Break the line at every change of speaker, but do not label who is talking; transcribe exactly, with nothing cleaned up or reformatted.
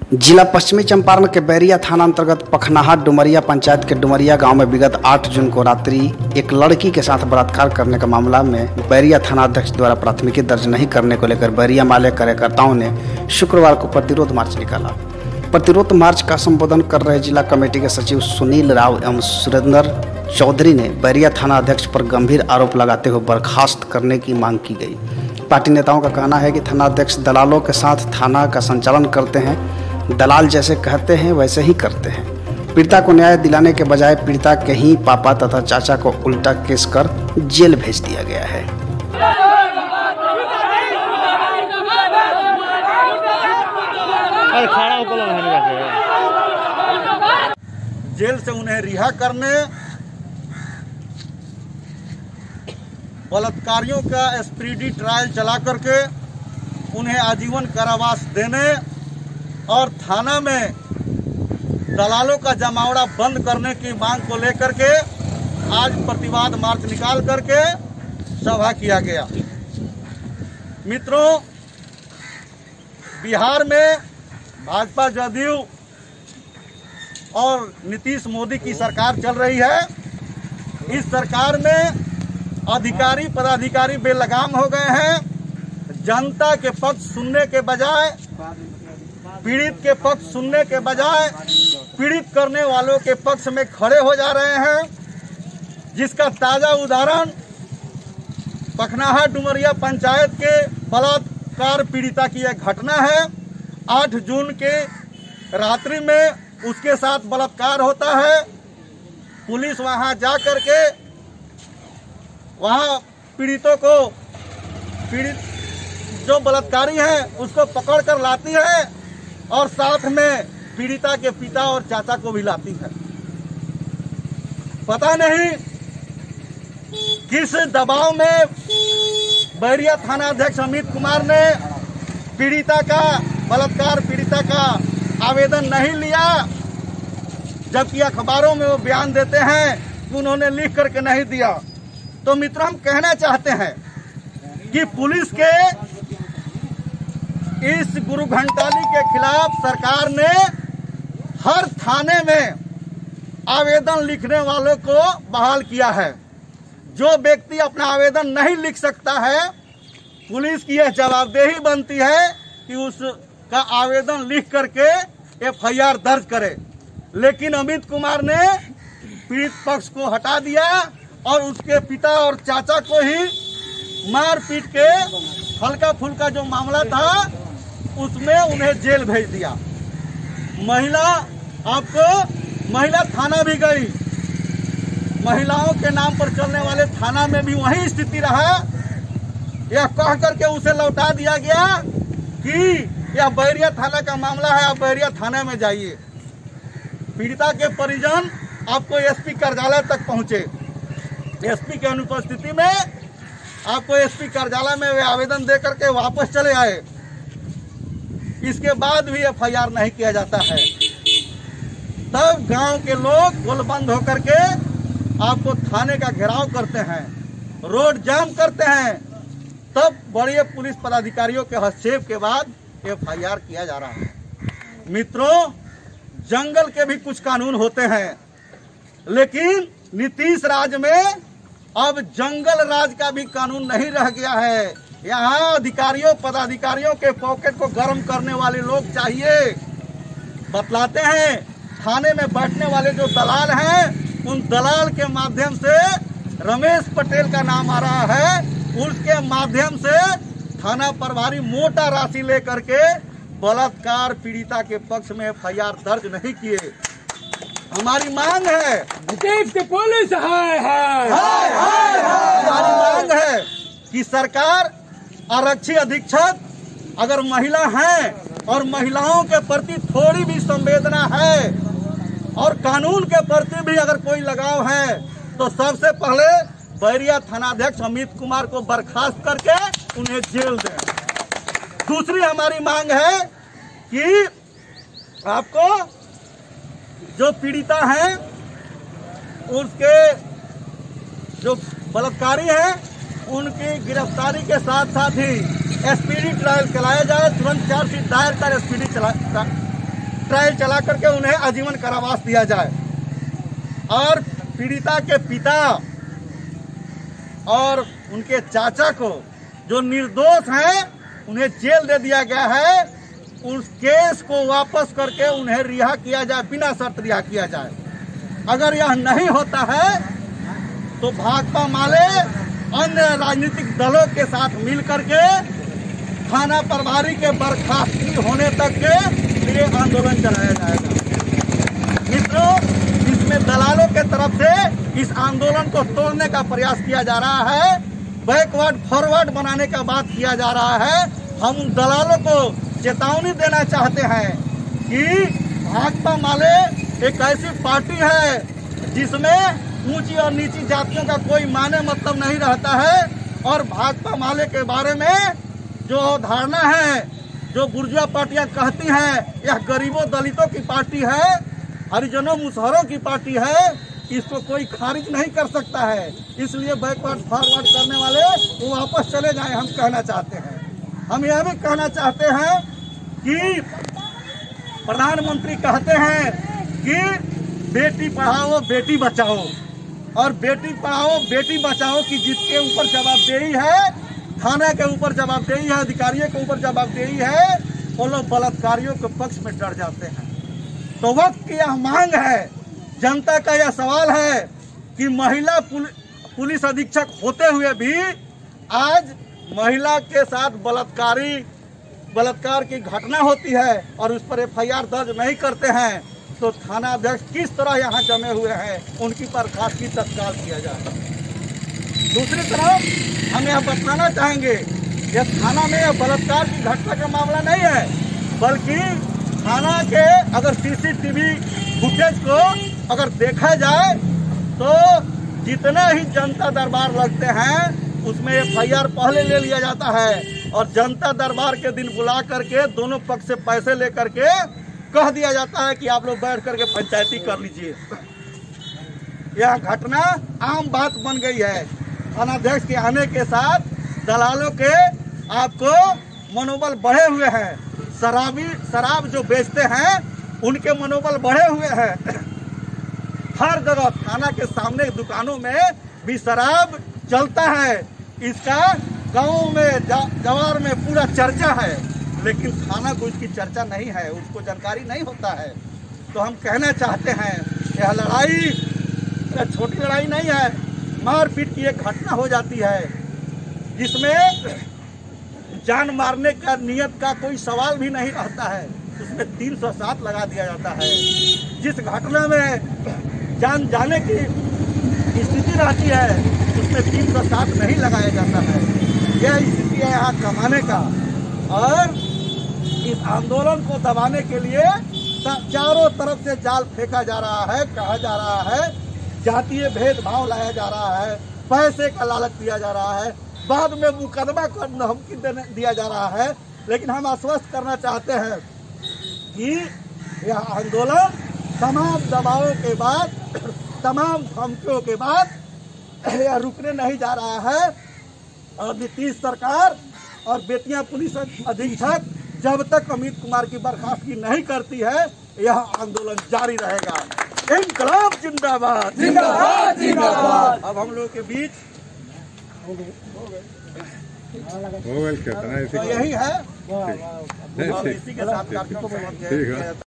जिला पश्चिमी चंपारण के बैरिया थाना अंतर्गत पखनाहा डुमरिया पंचायत के डुमरिया गांव में विगत आठ जून को रात्रि एक लड़की के साथ बलात्कार करने के मामला में बैरिया थाना अध्यक्ष द्वारा प्राथमिकी दर्ज नहीं करने को लेकर बैरिया माले कार्यकर्ताओं ने शुक्रवार को प्रतिरोध मार्च निकाला। प्रतिरोध मार्च का संबोधन कर रहे जिला कमेटी के सचिव सुनील राव एवं सुरेंद्र चौधरी ने बैरिया थाना अध्यक्ष पर गंभीर आरोप लगाते हुए बर्खास्त करने की मांग की गई। पार्टी नेताओं का कहना है कि थाना अध्यक्ष दलालों के साथ थाना का संचालन करते हैं, दलाल जैसे कहते हैं वैसे ही करते हैं। पीड़िता को न्याय दिलाने के बजाय पीड़िता के ही पापा तथा चाचा को उल्टा केस कर जेल भेज दिया गया है।
जेल से उन्हें रिहा करने, बलात्कारियों का स्पीडी ट्रायल चला करके उन्हें आजीवन कारावास देने और थाना में दलालों का जमावड़ा बंद करने की मांग को लेकर के आज प्रतिवाद मार्च निकाल करके सभा किया गया। मित्रों, बिहार में भाजपा जदयू और नीतीश मोदी की सरकार चल रही है। इस सरकार में अधिकारी पदाधिकारी बेलगाम हो गए हैं। जनता के पक्ष सुनने के बजाय, पीड़ित के पक्ष सुनने के बजाय पीड़ित करने वालों के पक्ष में खड़े हो जा रहे हैं, जिसका ताजा उदाहरण पखनाहा डुमरिया पंचायत के बलात्कार पीड़िता की एक घटना है। आठ जून के रात्रि में उसके साथ बलात्कार होता है। पुलिस वहां जा करके वहां पीड़ितों को, पीड़ित जो बलात्कारी है उसको पकड़ कर लाती है और साथ में पीड़िता के पिता और चाचा को भी लाती है। पता नहीं किस दबाव में बैरिया थाना अध्यक्ष अमित कुमार ने पीड़िता का, बलात्कार पीड़िता का आवेदन नहीं लिया, जबकि अखबारों में वो बयान देते हैं कि उन्होंने लिख करके नहीं दिया। तो मित्रों, हम कहना चाहते हैं कि पुलिस के इस गुरु घंटाली के खिलाफ सरकार ने हर थाने में आवेदन लिखने वालों को बहाल किया है। जो व्यक्ति अपना आवेदन नहीं लिख सकता है, पुलिस की यह जवाबदेही बनती है कि उसका आवेदन लिख करके एफ आई आर दर्ज करे। लेकिन अमित कुमार ने पीड़ित पक्ष को हटा दिया और उसके पिता और चाचा को ही मार पीट के हल्का फुल्का जो मामला था उसमें उन्हें जेल भेज दिया। महिला, आपको महिला थाना भी गई, महिलाओं के नाम पर चलने वाले थाना में भी वही स्थिति रहा। यह कह करके उसे लौटा दिया गया कि यह बैरिया थाना का मामला है, आप बैरिया थाना में जाइए। पीड़िता के परिजन आपको एस पी कार्यालय तक पहुंचे। एस पी की अनुपस्थिति में आपको एस पी कार्यालय में वे आवेदन दे करके वापस चले आए। इसके बाद भी एफ आई आर नहीं किया जाता है। तब गांव के लोग गोलबंद होकर के आपको थाने का घेराव करते हैं, रोड जाम करते हैं। तब बड़े पुलिस पदाधिकारियों के हस्तक्षेप के बाद एफ आई आर किया जा रहा है। मित्रों, जंगल के भी कुछ कानून होते हैं, लेकिन नीतीश राज में अब जंगल राज का भी कानून नहीं रह गया है। यहाँ अधिकारियों पदाधिकारियों के पॉकेट को गर्म करने वाले लोग चाहिए। बतलाते हैं, थाने में बैठने वाले जो दलाल हैं, उन दलाल के माध्यम से रमेश पटेल का नाम आ रहा है, उसके माध्यम से थाना प्रभारी मोटा राशि लेकर के बलात्कार पीड़िता के पक्ष में एफ आई आर दर्ज नहीं किए। हमारी मांग है,
नीतीश की पुलिस हाय हाय
हाय हाय हमारी मांग है कि सरकार, आरक्षी अधीक्षक अगर महिला हैं और महिलाओं के प्रति थोड़ी भी संवेदना है और कानून के प्रति भी अगर कोई लगाव है, तो सबसे पहले बैरिया थानाध्यक्ष अमित कुमार को बर्खास्त करके उन्हें जेल दें। दूसरी हमारी मांग है कि आपको जो पीड़िता हैं, उसके जो बलात्कारी हैं, उनकी गिरफ्तारी के साथ साथ ही स्पीडी ट्रायल चलाया जाए। तुरंत चार्जशीट दायर कर स्पीडी ट्रायल चला करके उन्हें आजीवन कारावास दिया जाए और पीड़िता के पिता और उनके चाचा को जो निर्दोष हैं उन्हें जेल दे दिया गया है, उस केस को वापस करके उन्हें रिहा किया जाए, बिना शर्त रिहा किया जाए। अगर यह नहीं होता है तो भाकपा माले अन्य राजनीतिक दलों के साथ मिलकर के थाना प्रभारी के बर्खास्तगी होने तक के लिए आंदोलन चलाया जाएगा। मित्रों, इसमें दलालों के तरफ से इस आंदोलन को तोड़ने का प्रयास किया जा रहा है, बैकवर्ड फॉरवर्ड बनाने का बात किया जा रहा है। हम उन दलालों को चेतावनी देना चाहते हैं कि भाकपा माले एक ऐसी पार्टी है जिसमें ऊंची और नीची जातियों का कोई माने मतलब नहीं रहता है, और भाकपा माले के बारे में जो धारणा है, जो बुर्जुआ पार्टियां कहती हैं यह गरीबों दलितों की पार्टी है, हरिजनों मुसहरों की पार्टी है, इसको कोई खारिज नहीं कर सकता है। इसलिए बैकवर्ड फॉरवर्ड करने वाले वो वापस चले जाएं, हम कहना चाहते हैं। हम यह भी कहना चाहते हैं कि प्रधानमंत्री कहते हैं कि बेटी पढ़ाओ बेटी बचाओ, और बेटी पढ़ाओ बेटी बचाओ की जिसके ऊपर जवाबदेही है, थाना के ऊपर जवाबदेही है, अधिकारियों के ऊपर जवाबदेही है, वो लोग बलात्कारियों के पक्ष में डर जाते हैं। तो वक्त की यह मांग है, जनता का यह सवाल है कि महिला पुलिस अधीक्षक होते हुए भी आज महिला के साथ बलात्कारी बलात्कार की घटना होती है और उस पर एफ आई आर दर्ज नहीं करते हैं, तो थाना अध्यक्ष किस तरह यहाँ जमे हुए हैं, उनकी बर्खास्तगी तत्काल किया जाए। दूसरी तरफ हम यह बताना चाहेंगे, यह थाना में यह बलात्कार की घटना का मामला नहीं है, बल्कि थाना के अगर सीसीटीवी फुटेज को अगर देखा जाए तो जितने ही जनता दरबार लगते हैं उसमें एफ आई आर पहले ले लिया जाता है, और जनता दरबार के दिन बुला करके दोनों पक्ष से पैसे लेकर के कह दिया जाता है कि आप लोग बैठ करके पंचायती कर लीजिए। यह घटना आम बात बन गई है। थानाध्यक्ष के आने के साथ दलालों के आपको मनोबल बढ़े हुए हैं, शराबी शराब जो बेचते हैं उनके मनोबल बढ़े हुए हैं। हर जगह थाना के सामने दुकानों में भी शराब चलता है, इसका गांव में जवार में पूरा चर्चा है, लेकिन थाना को इसकी चर्चा नहीं है, उसको जानकारी नहीं होता है। तो हम कहना चाहते हैं यह लड़ाई छोटी लड़ाई नहीं है, मारपीट की एक घटना हो जाती है जिसमें जान मारने का नियत का कोई सवाल भी नहीं रहता है, उसमें तीन सौ सात लगा दिया जाता है। जिस घटना में जान जाने की स्थिति रहती है उसमें तीन सौ सात नहीं लगाया जाता है। यह स्थिति है यहाँ कमाने का, और इस आंदोलन को दबाने के लिए चारों तरफ से जाल फेंका जा रहा है, कहा जा रहा है जातीय भेदभाव लाया जा रहा है, पैसे का लालच दिया जा रहा है, बाद में मुकदमा को धमकी दिया जा रहा है। लेकिन हम आश्वस्त करना चाहते हैं कि यह आंदोलन तमाम दबावों के बाद, तमाम धमकियों के बाद यह रुकने नहीं जा रहा है, और नीतीश सरकार और बेतिया पुलिस अधीक्षक जब तक अमित कुमार की बर्खास्तगी नहीं करती है यह आंदोलन जारी रहेगा। इंकलाब जिंदाबाद जिंदाबाद जिंदाबाद। अब हम लोगों के बीच हो गए तो यही है, और इसी के साथ कार्यक्रम समाप्त किया।